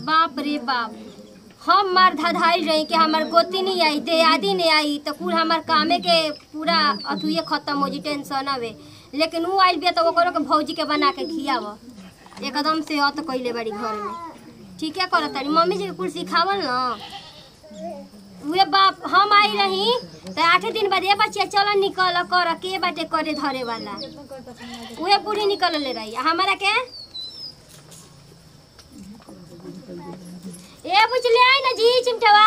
बाप रे बाप, हम मार धधाई रही कि हमार गोती नहीं आई, देयादी नहीं आई तो कुल हमार कामे के पूरा अथुए खत्म हो जी, टेंशन हवे। लेकिन वो आइल बिया तो ओकरो के भौजी के बना के खियाव, एकदम से हत कइले बड़ी घर में। ठीक है करत तारी मम्मी जी के कुल सिखावल न। उहे बाप हम आई रही तो 8 दिन बाद ए बच्चा चल निकल कर के बाटे करे धरे वाला, उहे पूरी निकल ले रही हमारा के। ए बुझले आई ना जी चिमटवा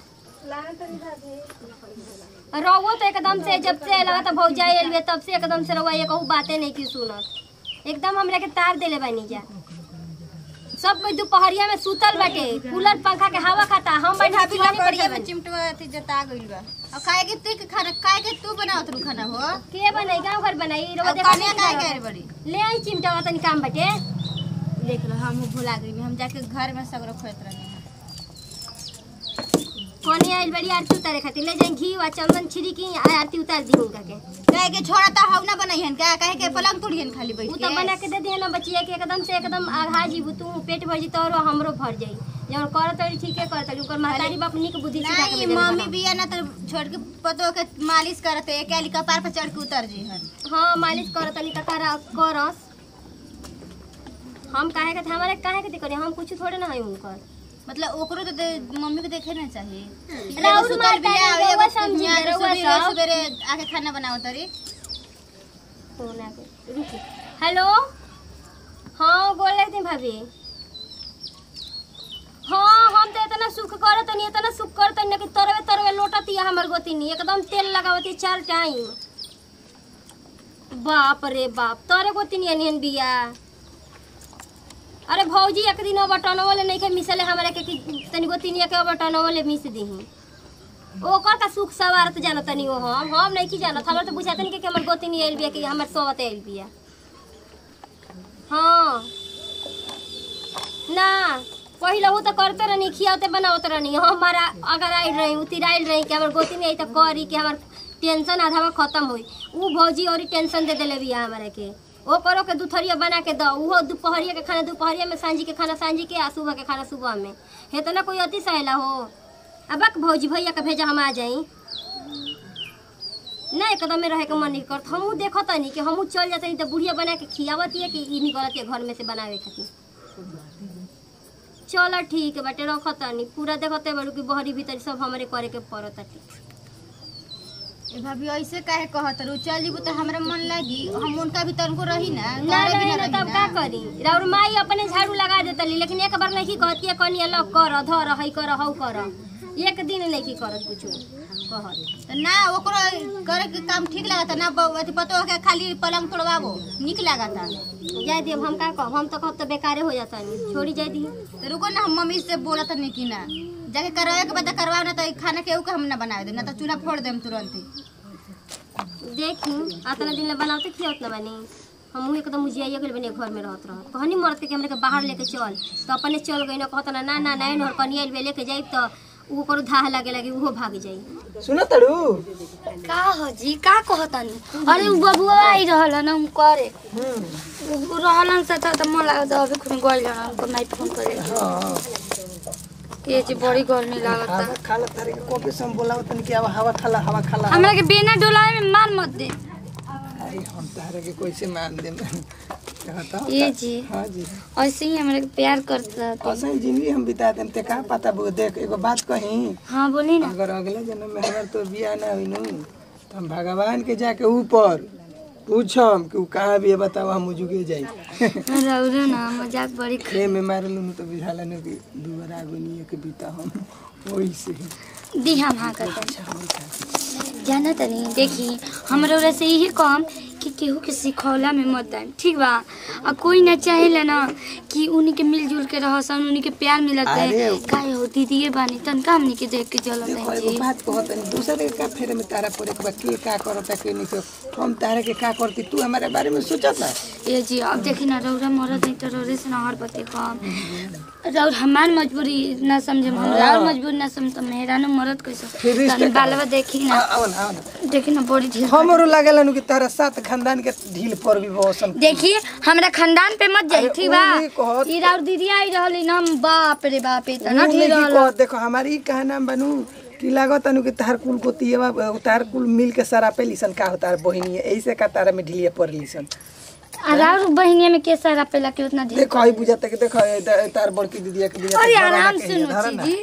रहो तो एकदम से जब से लगा तो भौजा एलवे तब से एकदम से रहुआ ये कहू बातें नहीं की सुनत, एकदम हमरा के तार देले बानी जा। सब कोई दोपहरिया में सुतल बाटे, कूलर पंखा के हवा खाता, हम बैठा भी नहीं पड़िया में चिमटवा अति जता गइल बा। अब खाए के तू खाना खाए के तू बनावत रु खाना हो के बनाई गांव घर बनाई रवा देखा नहीं खाए के बड़ी ले आई चिमटवा तनी काम बाटे। देख लो हम भुला गइल, हम जाके घर में सगरो खोत रहनी कोनी आइल बड़ी आरती उतारे खातिर ले जाई घी वा चंदन छिड़की आरती उतार दी उनका के। कहे के छोड़ा त हव ना बनाइहन का, कहे के पलंग तोड़िहन खाली बैठ उ के। तो बना के दे दिए ना बचिया के एकदम से एकदम आघा जीबू तू पेट भर जी तोरो हमरो भर जाई। जब करत रही ठीक है करत ओकर महतारी बाप निक बुद्धि सिखा के नहीं मम्मी बिया ना तो छोड़ के पतो के मालिश करत है के कपार पर चढ़ के उतर जीहन। हां मालिश करत नहीं त करस, हम काहे के हमारे काहे के करे, हम कुछ थोड़े ना है उनकर। मतलब ओकरो तो मम्मी को देखे ना चाहिए। राउर मार बिया एगो समझी सवेरे आके खाना बनाओ तरी सोना के रुकी। हेलो हाँ बोल रही थी भाभी। हाँ हम तो इतना सुख करत नहीं, इतना सुख करत नहीं कि तरवे तरवे लोटती है हमर गोती नहीं, एकदम तेल लगावती 4 टाइम। बाप रे बाप तोरे गोती नहीं अनियन बिया। अरे भौजी एक दिन बटनवा ले नहीं के मिसले हमरा के कि तनी गोती नहीं के बटनवा ले मिस दीही, ओकर का सुख सवारत जानत नहीं हो। हम नहीं की जानत, हमरा तो बुझात नहीं कि हमर गोती नहीं आइल बिया कि हमर सोवत आइल बिया। हाँ ना पहले वो तो करते रहनी, खियाते बनावते रहनी। हमारा अगर आइल रही उतिराइल रही कि हमर गोती नहीं आई तो करी कि हमर टेंशन आधा खत्म होई। उ भौजी और टेंशन दे देले बिया हमरा के। ओ करो के दुथरिया बना के दो, उहो दोपहरिया के खाना दोपहरिया में, सांझी के खाना सांझी के, आ सुबह के खाना सुबह में। हे तो ना कोई अति सहेला हो। अब भौजी भैया के भेजा हम आ जाई ना, एकदम में रहे के मन नहीं करत। हमहू देखत नहीं कि हमहू चल जाते नहीं तो बुढ़िया बना के खियावत है कि ई निकलत है घर में से बनावे खातिर। चलो ठीक है बाटे रखत नहीं, पूरा देखते बड़ू कि बहरी भीतर सब हमरे करे के पड़त है। ए भाभी ऐसे काहे कहत रु, चल जीबू तो हमरा मन लागी, हम उनका भी तनको रही ना ना रही ना तब का करी। राउर माई अपने झाड़ू लगा देतली, लेकिन एक बार नहीं कहती है कनी अलग कर धर हई कर हौ कर, एक दिन नहीं करत कुछ कहत तो ना ओकरो करे के काम ठीक लागत ना। अथी पतो के खाली पलंग तोड़वाबो निक लागत। जाय दी हम का कह, हम तो कहत तो बेकारे हो जाता नहीं, छोड़ी जाय दी। तो रुको ना हम मम्मी से बोलत नहीं कि ना जाके करवाए के बाद करवाओ ना तो खाना केहू के हम ना बनावे दे ना तो चूल्हा फोड़ देम तुरंत ही। देखी आतना दिन ले बनाते खियावत ना बनी, हम एकदम मुझिया गेल बने घर में रहत कहनी मरत के हमरे के बाहर लेके चल तो अपने चल गई ना कहत ना ना ना नैन और कनिया लेके जाई तो वो करो धाह लागे लगे वो भाग जाई। सुनो तड़ू का हो जी का कहतनी। अरे उ बबुआ आई रहल न हम करे उ रहलन से त मन लागत अभी खुन गइल न उनको नहीं फोन करे। हां ये जी बड़ी गर्मी लागत हवा खाला तारे के कॉफी से बोलाव तन कि अब हवा खाला हमरा के बिना डोलाए में मार मत दे। अरे हम तारे के कैसे मान दे कहता। ये जी हां जी ऐसे ही हमरा के प्यार करता है। असन जिंदगी हम बिता देम ते का पता वो देख एगो बात कही। हां बोली ना। अगर अगले जन्म में हमर तो बियाह ना होइनु तो हम भगवान के जाके ऊपर पूछम कि उ कहां भी बताओ हम जुगे जाई। रौरे ना मजाक बड़ी खे में मारलू तो बुझाला न कि दुबार आगो नहीं के बीता हम ओई से दी हम हां करता जाना तनी। देखी हमरा रौरे से यही काम कि केहू के सिखौला में मत दान ठीक बा। आ कोई ना चाहेला ना कि उन्हीं के मिलजुल के रहसन उन्हीं के प्यार मिलत है काहे हो दीदी बानी तन काम नहीं के देख के चलत है जी। बात कहत नहीं दूसरे के का फेरे में तारा पड़े के के का करता के नहीं तो हम तारे के का करती तू हमारे बारे में सोचत ना। ये जी अब देखी ना रौरा मरद नहीं तो रौरे से ना हर पते काम रौर हमार मजबूरी ना समझे हम रौर मजबूरी ना समझ तो मेरा ना मरद कैसे तन बालवा देखी ना आओ ना देखी ना बड़ी ढेर हमरो लागेला नु कि तारा साथ खानदान के ढील पर भी बहुसन। देखिए हमरा खानदान पे मत जाई, ठीक बा? उन्हीं कहत- ई राउर दीदी आई रहली ना, बाप रे बाप, इतना उन्हीं ढेर की रहल। कहत, देखो हमारी कहा नाम बनू कि लागत अनु कि तार कुल को तियवा तार कुल मिल के सारा पे लिसन का होता है बहिनी, ऐसे का तारा में ढीलिया पर लिसन। राउर बहिनिया में के सारा पेला के उतना ढेर। देखो आई बुझाता कि देखो तार बड़की दीदी के बुझाता। अरे आराम सुनो जी।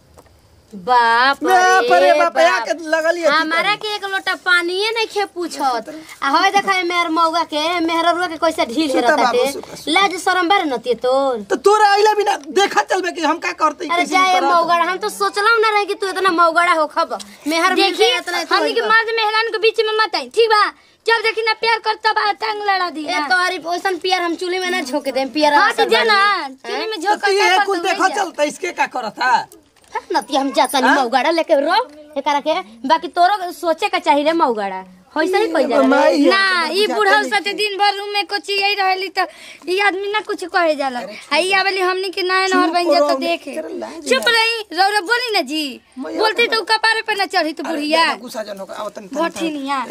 बाप रे बाप या के लगलिए हमारा के एक लोटा पानीए नहीं खे पूछत आ होय देखा मेहर मौगा के मेहररुआ के कैसे ढील सुता बाबू, रहताटे सुता। लाज शरम बार नती तोर। तो तोरा आइला बिना देखा चलबे कि हम का करते अरे जाए मौगड़ा, हम तो सोचलौ ना रहे कि तू इतना मौगड़ा हो खब मेहर देखिए इतना हमनी के मर्द मेहरान के बीच में मत आई, ठीक बा? जब देखी ना प्यार करता बा टांग लड़ा दी ए तोरी ओसन पियर हम चूल्हे में ना झोके देम पियर। हां तो जाना चुनी में झोंक तो ये कर कुल देखा चलता इसके का करता। नती हम जाता नहीं मौगड़ा लेके रो एकरा के बाकी तोरो सोचे का चाहिए रे मौगड़ा होइसे ही कोई जाला रे। ना ई बुढ़ऊ सते दिन भर रूम में कुछ यही रहली त ई आदमी ना कुछ कहे जाला। आई आवेली हमनी के नया नहर बन जा तो देखे। चुप रही रौरा बोली ना जी, बोलती तो कपारे पे ना चढ़ी तो बुढ़िया गुस्सा जन होगा आवतन भठिनिया।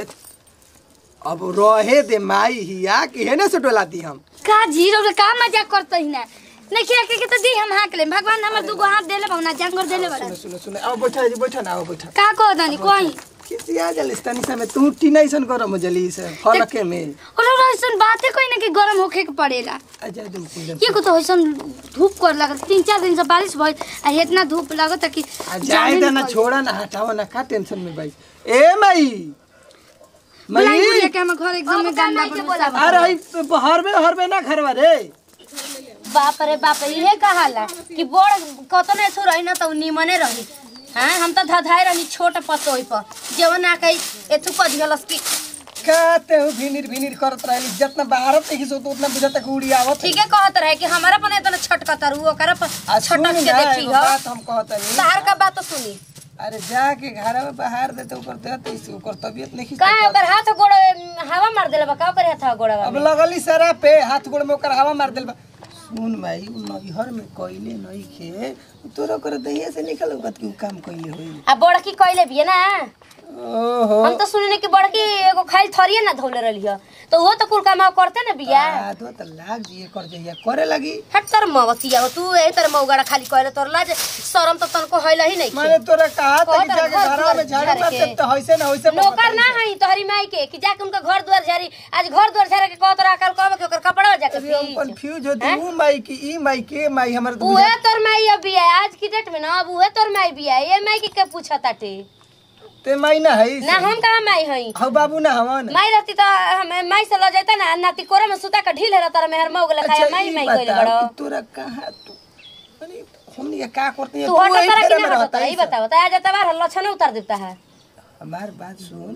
अब रहे दे माई हिया कि हेने से डोला दी हम का जी रौरा का मजाक करतई ना? नहीं खिया के तो दी हम हाक ले, भगवान हमर दुगो हाथ देले बहुना जंगर देले बड़ा। सुनो सुनो आओ बैठा जी, बैठा ना आओ बैठा। का को दानी कोई किसी आ जलिस्तानी से में तू टीनाइसन गरम हो जली से हलके में। और ऐसन बातें कोई ना कि गरम होखे के पड़ेला। अच्छा तुम कुंदन ये को तो ऐसन धूप कर लागत, 3-4 दिन से बारिश भइल आ इतना धूप लागत कि जाए देना छोड़ा ना हटाओ ना, का टेंशन में भाई। ए माई बुलाई माई के हम घर एकदम में गंदा बोला। अरे हर में ना घरवा रे। बाप रे बाप इहे कहाला कि बड़ कतने सु रही ना तो निमने रही। हां हम तो धधाई रही छोट पतोई पर जेवन ना कई एथु क दिहलस की काते हो भिनिर करत रहली जितना बाहर तक सो तो उतना बुझाता कि उड़ी आवत। ठीके कहत रहे कि हमारा पने इतना छटकत रहू ओकरा पर छटक के देखी हो बात हम कहत नहीं। बाहर का बात तो सुनी अरे जाके घर में बाहर देते ऊपर देते इस ऊपर तबीयत नहीं का ओकर हाथ गोड़ हवा मार देले बा का ओकर हाथ गोड़ अब लगली सारा पे हाथ गोड़ में ओकर हवा मार देल बा। सुन भाई नैहर में कइले नहीं खे तोरा कर दहिया से निकल ओकत के काम कइले होई। आ बड़की कइले बिया ना। ओहो हम तो सुनने कि बड़की एगो खाइल थरिए ना धौले रहली हो तो वो तो कुल काम करते ना बिया। तो लाग दिए कर जइया करे लगी। हट तर मवतिया तू ए तर मौगड़ा खाली कहले तोर लाज शरम तो तनको हैला ही नहीं। माने तोरा कहा था कि जाके घर में झाड़ू मार दे तो होइसे ना होइसे नौकर ना हई तोहरी माई के कि जाके उनका घर द्वार झाड़ी आज घर द्वार झाड़े के कहत रहा कल कहब के ओकर कपड़ा जाके हम कंफ्यूज होती हूं माई की ई माई के माई हमर उहे तोर माई अब बिया आज की डेट में ना अब उहे तोर माई बिया ये माई के पूछा ताटे ते माई ना है ना हम कहां माई हई हौ बाबू ना हवन माई रहती तो हम माई से ल जाता ना नाती कोरा में सुता का ढील रहता मेहर मौगला खाया माई माई कइले बड़ो तोरा कहां तू माने हमनी का करते हैं तू हट कर कि ना हटता ई बताओ त आज तबार लक्षण उतार देता है। हमार बात सुन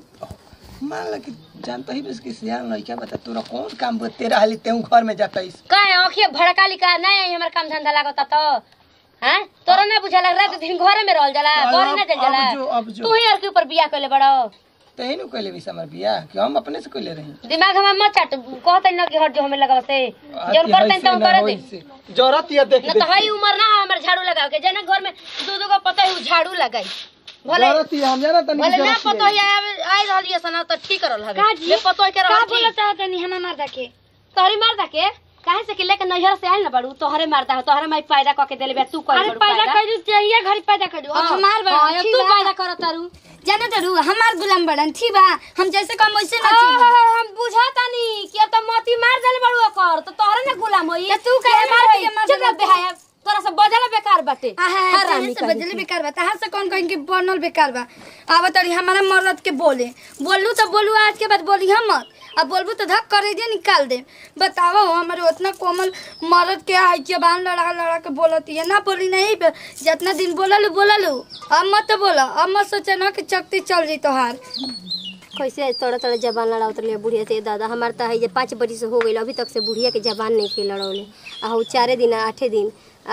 मान ल कि जानता ही बस कि सियान नहीं क्या बता तोरा कौन काम बत तेरा हाली तेऊ घर में जाता इस का आंखें भड़काली का नहीं हमर काम धंधा लागता तो हैं तोरा ना बुझा लग रात दिन घर में रहल जाला घर ना चल जाला तू ही और के ऊपर बियाह कइले बड़ो तही न कइले बिस हमर बियाह कि हम अपने से कइले रही दिमाग हम मत चाट कहत न कि हट जो हमें लगाव से जरूर करते तो करे दे जरूरत ये देख न तो हई उम्र ना हमर झाड़ू लगाव के जना घर में दो को पता है झाड़ू लगाई भले जरूरत ये हम जाना तनी भले ना पता है आई रहलिए सना तो ठीक करल हवे ले पता के रहल का बोलत है तनी हम मार दके तोहरी मार दके काहे से कि लेके नैहर से आइल ना बड़ू तोहरे मारता है तोहरे माई पैदा क के देले बे तू कर अरे पैदा करू चाहिए घर पैदा करू अब हमार बड़ा तू पैदा करत तारू जाने दरू हमार गुलाम बड़न ठीक बा हम जैसे काम वैसे ना हम बुझातानी कि अब तो मोती मार देले बड़ू कर तो तोहरे ना गुलाम होई तू काहे मार चुप रह बेहाया तोरा से बजला बेकार बाटे हरामी से बजले बेकार बा तहां से कौन कहीं के बनल बेकार बा आब तरी हमारा मर्द के बोलू तो बोलू आज के बाद बोली हम अब बोलबू तो धक करे दे निकाल दे। बताओ हमारे उतना कोमल मर्द के आई जबान लड़ा के बोलती है ना बोली नहीं जितना दिन बोललू अब मत बोला अब मत सोचे ना कि चकती चल जी तोहार कैसे तोड़ा जबान लड़ावत रहे बुढ़िया से दादा हमार तो है 5 बरिस से हो गई अभी तक से बुढ़िया के जबान नहीं के लड़ौले आ 4 दिन 8 दिन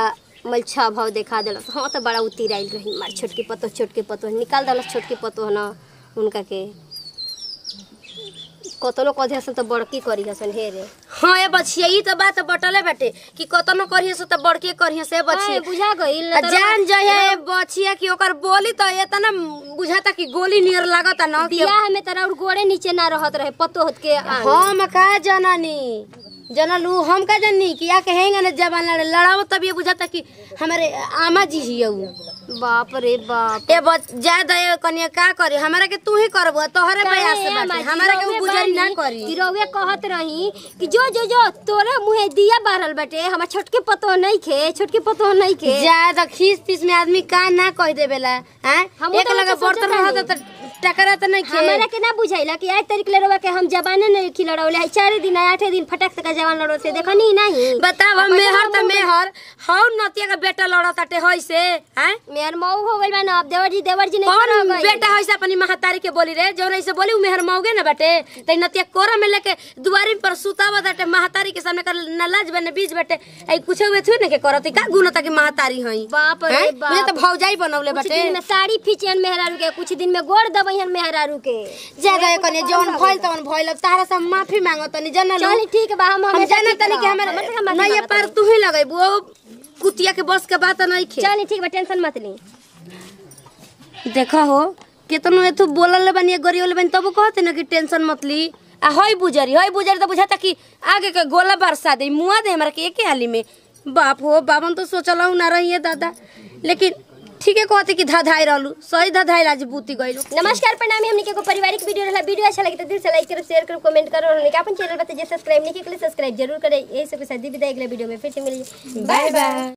मलछा भाव देखा दिल हाँ तो बड़ा उतिराइल रही मार छोटकी पतो निकाल दिल छोटकी पतो ना उनका के कतनो कधी हसन तो बड़की करी हसन हे रे। हां ए बचिया ई तो बात बटले बाटे कि कतनो करिए से तो बड़के करिए से बचिया बुझा गइल आ जान जहे बचिया कि ओकर बोली तो एतना बुझाता कि गोली नियर लागता न कि बियाह में तोरा और गोड़े नीचे ना रहत रहे पतो होत के हम का जननी जनलू हम का जननी कि या कहेंगे न जवान लड़ाओ तब ये बुझाता कि हमारे आमा जी ही बाप रे बाप ए ज्यादा कनिया का करे हमरा के तू ही करबो तोहरे प्रयास से बाटे हमरा के गुजरी ना करी कि रोवे कहत रही कि जो तोरे मुहे दिया बारल बाटे हमरा छोटके पतो नहीं खे छोटके पतो नहीं खे ज्यादा खीस पीस में आदमी का ना कह देवेला हैं एक लगा बर्तन रहत त टकरा त नहीं खे हमरा के ना बुझाइला कि आज तरीक ले रोवा के हम जवाने नहीं खिलड़ौले है 4 दिन 8 दिन फटक से का जवान लड़ोते देखनी नहीं बताव मेहर त मेहर हौ नतिया का बेटा लड़ताटे होई से हैं मेहर मऊ हो गइल बा ना अब देवर जी नहीं कौन बेटा होई से अपनी महतारी के बोली रे जो रही से बोली उ मेहर मौगे ना बाटे तई नतिया कोरा में लेके दुआरी पर सुतावा दाटे महतारी के सामने कर नलाज बने बीच बाटे आई कुछ हुए थु न के करत का गुणता की महतारी हई बाप रे बाप मुझे तो भौजाई बनौले कुछ बाटे दिन में साड़ी फिचियन मेहरारू के कुछ दिन में गोड़ दबैहन मेहरारू के ज्यादा कने जौन भइल तौन भइल तारा से माफी मांगतनी जनल चल ठीक बा हम जानतनी कि हमरा नहीं पर तू ही लगैबो कुतिया के बस के बात नहीं खे चल ठीक बा टेंशन मत ली देखा हो केतनो एथु बोलल बनी गरियोल बनी तब कहते न कि टेंशन मत ली आ हई बुजरी तो बुझाता कि आगे के गोला बरसा दे मुआ दे हमरा के एके हाली में बाप हो बाबन तो सोचलहु ना रहिए दादा लेकिन ठीक है कहते कि धधाई रहलू सही धधाई आज बूती गइलू। नमस्कार प्रणाम हमनी के पारिवारिक वीडियो रहला वीडियो अच्छा लगे तो दिल से लाइक करो शेयर करो कमेंट करो और अपन चैनल पर जे सब्सक्राइब नहीं किए सब्सक्राइब जरूर करें। यही सब के साथ विदाई अगले वीडियो में फिर से मिलिए बाय बाय।